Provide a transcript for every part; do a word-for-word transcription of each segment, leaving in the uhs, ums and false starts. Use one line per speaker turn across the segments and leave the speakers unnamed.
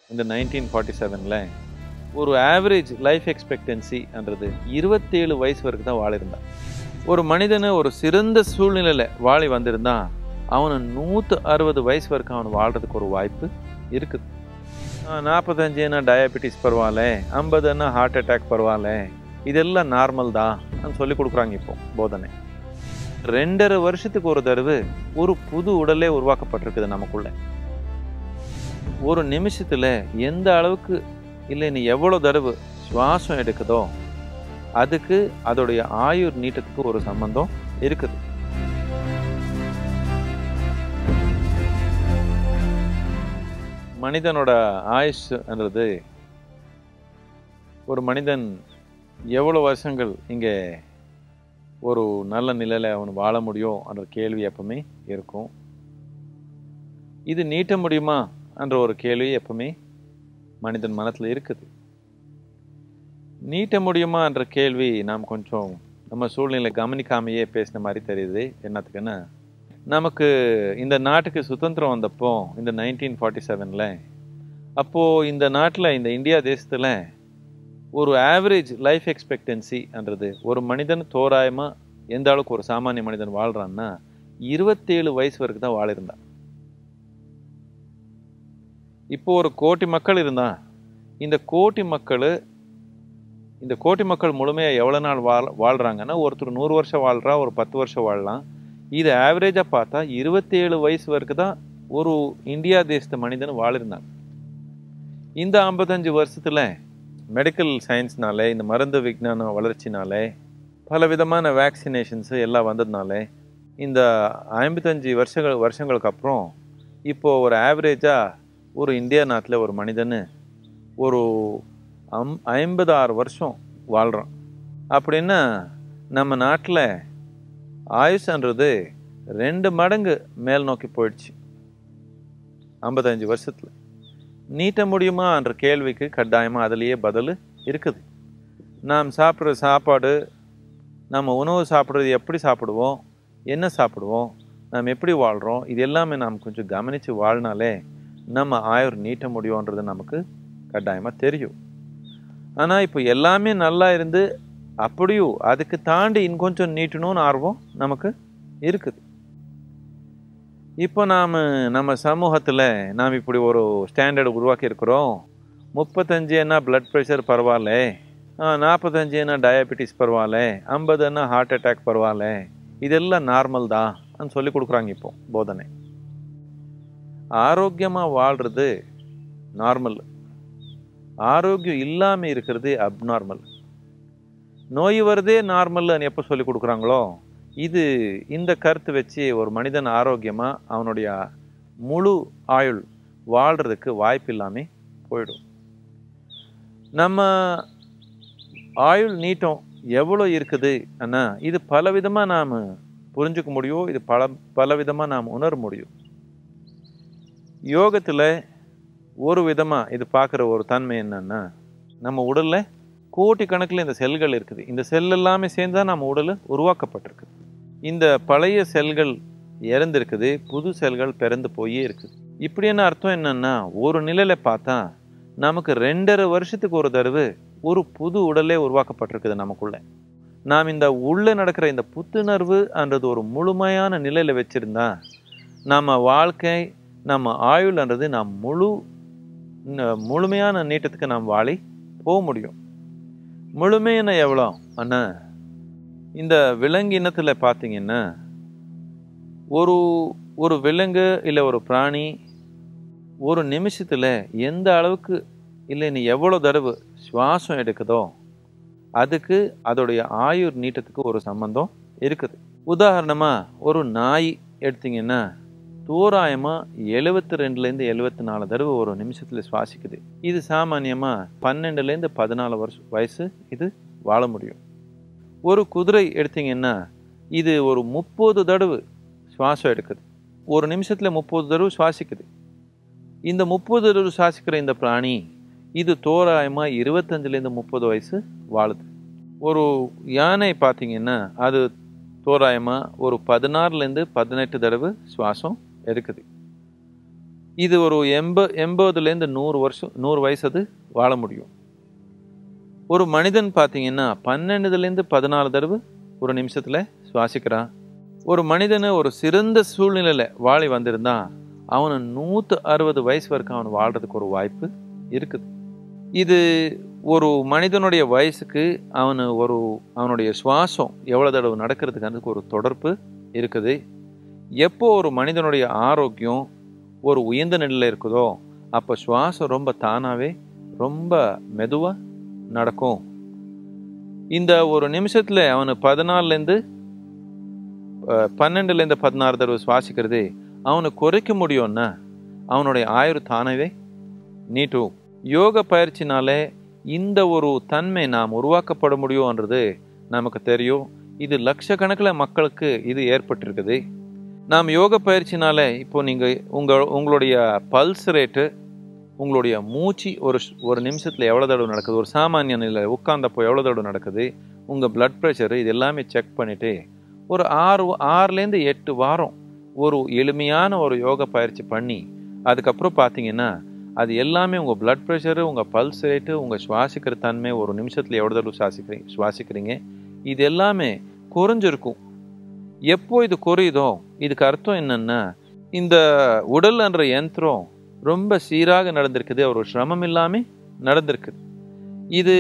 இந்த nineteen forty செவனில் ஒரு ஆவரேஜ் லைஃப் எக்ஸ்பெக்டன்சின்றது இருபத்தேழு வயசு வரைக்கும் தான் வாழிருந்தான். ஒரு மனிதனை ஒரு சிறந்த சூழ்நிலையில் வாழி வந்திருந்தான் அவனை நூற்று அறுபது வயசு வரைக்கும் அவன் வாழ்கிறதுக்கு ஒரு வாய்ப்பு இருக்குது. நாற்பத்தஞ்சுன்னா டயபெட்டிஸ் பரவாயில்ல, ஐம்பதுன்னா ஹார்ட் அட்டாக் பரவாயில்ல, இதெல்லாம் நார்மல் தான் சொல்லி கொடுக்குறாங்க இப்போ போதனை. ரெண்டரை வருஷத்துக்கு ஒரு தடவை ஒரு புது உடலே உருவாக்கப்பட்டிருக்குது நமக்குள்ள. ஒரு நிமிஷத்தில் எந்த அளவுக்கு இல்லை நீ எவ்வளோ தடவை சுவாசம் எடுக்குதோ அதுக்கு அதோடைய ஆயுர் நீட்டத்துக்கு ஒரு சம்பந்தம் இருக்குது. மனிதனோட ஆயுஷ்ன்றது ஒரு மனிதன் எவ்வளோ வருஷங்கள் இங்கே ஒரு நல்ல நிலையில் அவன் வாழ முடியும் என்ற கேள்வி எப்பவுமே இருக்கும். இது நீட்ட முடியுமா என்ற ஒரு கேள்வி எப்பவுமே மனிதன் மனத்தில் இருக்குது. நீட்ட முடியுமா என்ற கேள்வி நாம் கொஞ்சம் நம்ம சூழ்நிலை கவனிக்காமையே பேசின மாதிரி தெரியுது. என்னத்துக்குன்னா, நமக்கு இந்த நாட்டுக்கு சுதந்திரம் வந்தப்போ இந்த நைன்டீன் ஃபார்ட்டி செவனில் அப்போது இந்த நாட்டில் இந்த இந்தியா தேசத்தில் ஒரு ஆவரேஜ் லைஃப் எக்ஸ்பெக்டன்சின்றது ஒரு மனிதன் தோராயமாக எந்த அளவுக்கு ஒரு சாமானிய மனிதன் வாழ்கிறான்னா இருபத்தேழு வயசு வரைக்கும் தான் வாழிருந்தான். இப்போ ஒரு கோடி மக்கள் இருந்தான். இந்த கோடி மக்கள் இந்த கோடி மக்கள் முழுமையாக எவ்வளோ நாள் வாழ் வாழ்கிறாங்கன்னா ஒருத்தர் நூறு வருஷம் வாழ்கிறா, ஒரு பத்து வருஷம் வாழலாம். இது ஆவரேஜாக பார்த்தா இருபத்தேழு வயசு வரைக்கும் தான் ஒரு இந்தியா தேசத்து மனிதன் வாழிருந்தான். இந்த ஐம்பத்தஞ்சு வருஷத்தில் மெடிக்கல் சயின்ஸ்னாலே, இந்த மருந்து விஞ்ஞான வளர்ச்சினாலே, பல விதமான வேக்சினேஷன்ஸு எல்லாம் வந்ததுனால இந்த ஐம்பத்தஞ்சு வருஷங்கள் வருஷங்களுக்கு அப்புறம் இப்போது ஒரு ஆவரேஜாக ஒரு இந்தியா நாட்டில் ஒரு மனிதன் ஒரு அம் ஐம்பது ஆறு வருஷம் வாழ்கிறான். அப்படின்னா நம்ம நாட்டில் ஆயுஷ்ன்றது ரெண்டு மடங்கு மேல் நோக்கி போயிடுச்சு ஐம்பத்தஞ்சு வருஷத்தில். நீட்ட முடியுமா என்ற கேள்விக்கு கட்டாயமாக அதுலேயே பதில் இருக்குது. நாம் சாப்பிட்ற சாப்பாடு, நம்ம உணவு சாப்பிட்றது எப்படி சாப்பிடுவோம், என்ன சாப்பிடுவோம், நாம் எப்படி வாழ்கிறோம், இது எல்லாமே நாம் கொஞ்சம் கவனித்து வாழ்னாலே நம்ம ஆயுர் நீட்ட முடியும்ன்றது நமக்கு கட்டாயமாக தெரியும். ஆனால் இப்போ எல்லாமே நல்லா இருந்து அப்படியும் அதுக்கு தாண்டி இன்னும் கொஞ்சம் நீட்டணும்னு ஆர்வம் நமக்கு இருக்குது. இப்போ நாம் நம்ம சமூகத்தில் நாம் இப்படி ஒரு ஸ்டாண்டர்டு உருவாக்கி இருக்கிறோம். முப்பத்தஞ்சுன்னா பிளட் ப்ரெஷர் பரவாயில்ல, நாற்பத்தஞ்சுன்னா டயபெட்டிஸ் பரவாயில்ல, ஐம்பதுன்னா ஹார்ட் அட்டாக் பரவாயில்ல, இதெல்லாம் நார்மல் தான் சொல்லி கொடுக்குறாங்க இப்போ போதனை. ஆரோக்கியமாக வாழ்கிறது நார்மல், ஆரோக்கியம் இல்லாமல் இருக்கிறது அப்நார்மல். நோய் வருதே நார்மல்னு எப்போ சொல்லி கொடுக்குறாங்களோ இது இந்த கருத்து வச்சு ஒரு மனிதன் ஆரோக்கியமாக அவனுடைய முழு ஆயுள் வாழ்கிறதுக்கு வாய்ப்பு இல்லாமல் போயிடும். நம்ம ஆயுள் நீட்டம் எவ்வளோ இருக்குது அண்ணா இது பல விதமாக நாம் புரிஞ்சுக்க முடியும். இது பல பல விதமாக நாம் உணர முடியும். யோகத்தில் ஒரு விதமாக இது பார்க்குற ஒரு தன்மை என்னன்னா, நம்ம உடலில் கோட்டி கணக்கில் இந்த செல்கள் இருக்குது. இந்த செல் எல்லாமே சேர்ந்து தான் நம்ம உடல் உருவாக்கப்பட்டிருக்குது. இந்த பழைய செல்கள் இறந்துருக்குது, புது செல்கள் பிறந்து போயே இருக்குது. இப்படி என்ன அர்த்தம் என்னன்னா, ஒரு நிலையில் பார்த்தா நமக்கு ரெண்டரை வருஷத்துக்கு ஒரு தடவை ஒரு புது உடலே உருவாக்கப்பட்டிருக்குது நமக்குள்ள. நாம் இந்த உள்ளே நடக்கிற இந்த புத்துணர்வுன்றது ஒரு முழுமையான நிலையில் வச்சுருந்தா நம்ம வாழ்க்கை, நம்ம ஆயுள்ன்றது நாம் முழு முழுமையான நீட்டத்துக்கு நாம் வாழி போக முடியும். முழுமையான எவ்வளோ அண்ணா, இந்த விலங்கு இனத்தில் பார்த்தீங்கன்னா ஒரு ஒரு விலங்கு இல்லை ஒரு பிராணி ஒரு நிமிஷத்தில் எந்த அளவுக்கு இல்லை நீ எவ்வளோ தடவை சுவாசம் எடுக்குதோ அதுக்கு அதோடைய ஆயுர் நீட்டத்துக்கு ஒரு சம்பந்தம் இருக்குது. உதாரணமாக ஒரு நாய் எடுத்திங்கன்னா தோராயமாக எழுபத்தி ரெண்டுலேருந்து எழுபத்தி நாலு தடவை ஒரு நிமிஷத்தில் சுவாசிக்குது. இது சாமானியமாக பன்னெண்டுலேருந்து பதினாலு வருஷம் வயசு இது வாழ முடியும். ஒரு குதிரை எடுத்திங்கன்னா இது ஒரு முப்பது தடவை சுவாசம் எடுக்குது. ஒரு நிமிஷத்தில் முப்பது தடவை சுவாசிக்குது. இந்த முப்பது தடவை சுவாசிக்கிற இந்த பிராணி இது தோராயமாக இருபத்தஞ்சிலேருந்து முப்பது வயசு வாழுது. ஒரு யானை பார்த்திங்கன்னா அது தோராயமாக ஒரு பதினாறுலேருந்து பதினெட்டு தடவை சுவாசம் எடுக்குது. இது ஒரு எண்ப எண்பதுலேருந்து நூறு வருஷம் நூறு வயசு அது வாழ முடியும். ஒரு மனிதன் பார்த்தீங்கன்னா பன்னெண்டுலேருந்து பதினாலு தடவை ஒரு நிமிஷத்தில் சுவாசிக்கிறான். ஒரு மனிதனை ஒரு சிறந்த சூழ்நிலையில் வாழி வந்திருந்தான் அவனை நூற்று அறுபது வயசு வரைக்கும் அவன் வாழ்கிறதுக்கு ஒரு வாய்ப்பு இருக்குது. இது ஒரு மனிதனுடைய வயசுக்கு அவனு ஒரு அவனுடைய சுவாசம் எவ்வளோ தடவை நடக்கிறதுக்கு அதுக்கு ஒரு தொடர்பு இருக்குது. எப்போ ஒரு மனிதனுடைய ஆரோக்கியம் ஒரு உயர்ந்த நிலையில் இருக்குதோ அப்போ சுவாசம் ரொம்ப தானாகவே ரொம்ப மெதுவாக நடக்கும். இந்த ஒரு நிமிஷத்தில் அவனு பதினாலுலேருந்து பன்னெண்டுலேருந்து பதினாறு தடவை சுவாசிக்கிறது அவனை குறைக்க முடியும்னா அவனுடைய ஆயுள் தானாகவே நீட்டும். யோக பயிற்சினாலே இந்த ஒரு தன்மை நாம் உருவாக்கப்பட முடியும்ன்றது நமக்கு தெரியும். இது லட்சக்கணக்கில் மக்களுக்கு இது ஏற்பட்டிருக்குது. நாம் யோக பயிற்சினால இப்போ நீங்கள் உங்கள் உங்களுடைய பல்ஸ் ரேட்டு உங்களுடைய மூச்சு ஒரு ஒரு நிமிஷத்தில் எவ்வளோ தடவை நடக்குது, ஒரு சாமானிய நிலையில் உட்கார்ந்தப்போ எவ்வளோ தடவை நடக்குது, உங்கள் பிளட் ப்ரெஷரு இது எல்லாமே செக் பண்ணிவிட்டு ஒரு ஆறு ஆறுலேருந்து எட்டு வாரம் ஒரு எளிமையான ஒரு யோகா பயிற்சி பண்ணி அதுக்கப்புறம் பார்த்தீங்கன்னா அது எல்லாமே உங்கள் பிளட் ப்ரெஷரு உங்கள் பல்ஸ் ரேட்டு உங்கள் சுவாசிக்கிற தன்மை ஒரு நிமிஷத்தில் எவ்வளோ தடவை சுவாசிக்கிறீங்க சுவாசிக்கிறீங்க இது எல்லாமே குறைஞ்சிருக்கும். எப்போ இது குறையுதோ இதுக்கு அர்த்தம் என்னன்னா இந்த உடல் என்ற யந்திரம் ரொம்ப சீராக நடந்திருக்குது, ஒரு சிரமம் இல்லாமல் நடந்திருக்குது. இது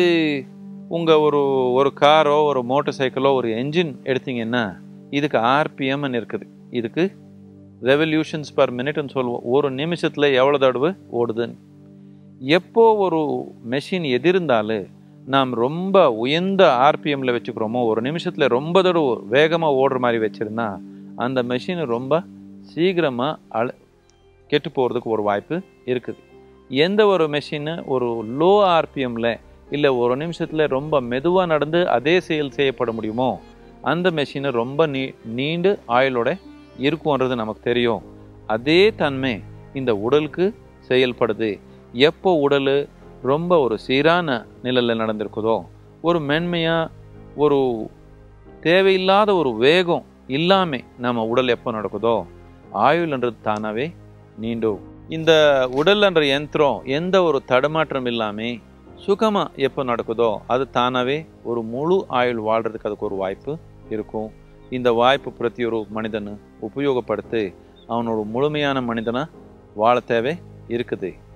உங்கள் ஒரு ஒரு காரோ ஒரு மோட்டார் சைக்கிளோ ஒரு என்ஜின் எடுத்தீங்கன்னா இதுக்கு ஆர்பிஎம்னு இருக்குது, இதுக்கு ரெவல்யூஷன்ஸ் பர் மினிட்னு சொல்லுவோம். ஒரு நிமிஷத்தில் எவ்வளோ தடவை ஓடுதுன்னு. எப்போ ஒரு மெஷின் எதிர்ந்தாலும் நாம் ரொம்ப உயர்ந்த ஆர்பிஎம்மில் வச்சுக்கிறோமோ ஒரு நிமிஷத்தில் ரொம்ப தடவை வேகமாக ஓடுற மாதிரி வச்சுருந்தா அந்த மெஷின் ரொம்ப சீக்கிரமாக அழ கெட்டு போகிறதுக்கு ஒரு வாய்ப்பு இருக்குது. எந்த ஒரு மெஷினை ஒரு லோ ஆர்பிஎம்மில் இல்லை ஒரு நிமிஷத்தில் ரொம்ப மெதுவாக நடந்து அதே செயல் செய்யப்பட முடியுமோ அந்த மெஷினை ரொம்ப நீ நீண்டு ஆயுளோட இருக்கும்ன்றது நமக்கு தெரியும். அதே தன்மை இந்த உடலுக்கு செயல்படுது. எப்போ உடல் ரொம்ப ஒரு சீரான நிலையில் நடந்திருக்குதோ ஒரு மென்மையாக ஒரு தேவையில்லாத ஒரு வேகம் இல்லாமல் நம்ம உடல் எப்போ நடக்குதோ ஆயுள்ன்றது தானாகவே நீண்டும். இந்த உடல் என்ற யந்திரம் எந்த ஒரு தடுமாற்றம் இல்லாமல் சுகமாக எப்போ நடக்குதோ அது தானாகவே ஒரு முழு ஆயுள் வாழ்கிறதுக்கு அதுக்கு ஒரு வாய்ப்பு இருக்கும். இந்த வாய்ப்பு பிரதி ஒரு மனிதனை உபயோகப்படுத்தி அவனோட முழுமையான மனிதனாக வாழ தேவை இருக்குது.